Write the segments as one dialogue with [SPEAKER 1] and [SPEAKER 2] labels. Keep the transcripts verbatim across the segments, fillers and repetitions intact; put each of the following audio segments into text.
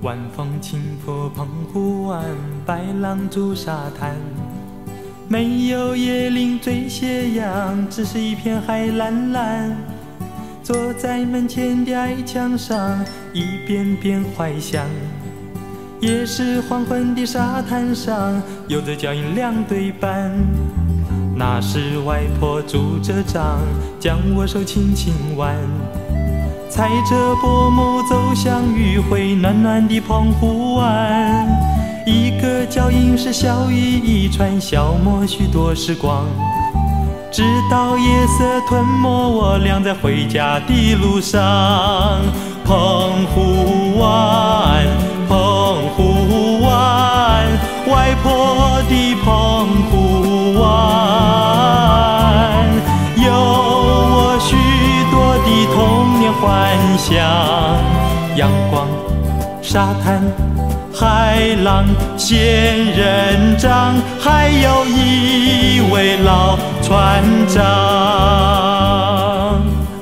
[SPEAKER 1] 晚风轻拂澎湖湾，白浪逐沙滩。没有椰林缀斜阳，只是一片海蓝蓝。坐在门前的矮墙上，一遍遍怀想。也是黄昏的沙滩上，有着脚印两对半。那时外婆拄着杖，将我手轻轻挽。踩着薄暮走向余晖暖暖的澎湖湾，一个脚印是笑语一串，消磨许多时光。直到夜色吞没我俩在回家的路上。澎湖湾，澎湖湾，外婆的澎湖湾，有我许多的童年幻想。阳光、沙滩、海浪、仙人掌，还有一位老船长。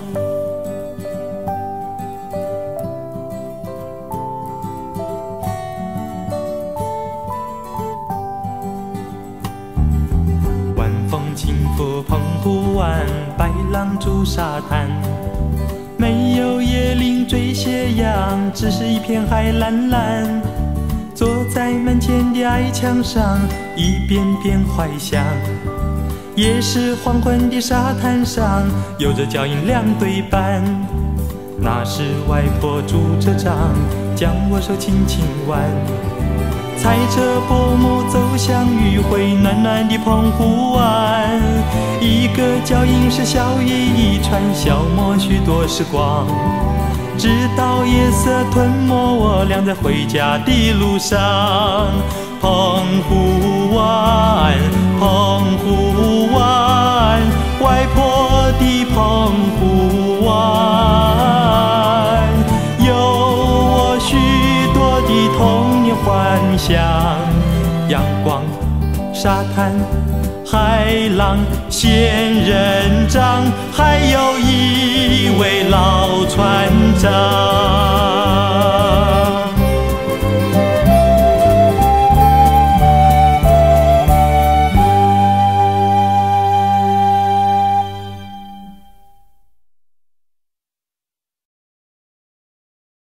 [SPEAKER 1] 晚风轻拂澎湖湾，白浪逐沙滩。没有椰林缀斜阳，只是一片海蓝蓝。坐在门前的矮墙上，一遍遍怀想。也是黄昏的沙滩上，有着脚印两对半。那时外婆拄着杖，将我手轻轻挽。踩着薄暮走向余晖暖暖的澎湖湾，一个脚印是笑语一串，消磨许多时光。直到夜色吞没我俩在回家的路上。澎湖湾，澎湖湾，外婆的澎湖湾，有我许多的童年幻想。阳光、沙滩、海浪、仙人掌，还有一位老船长。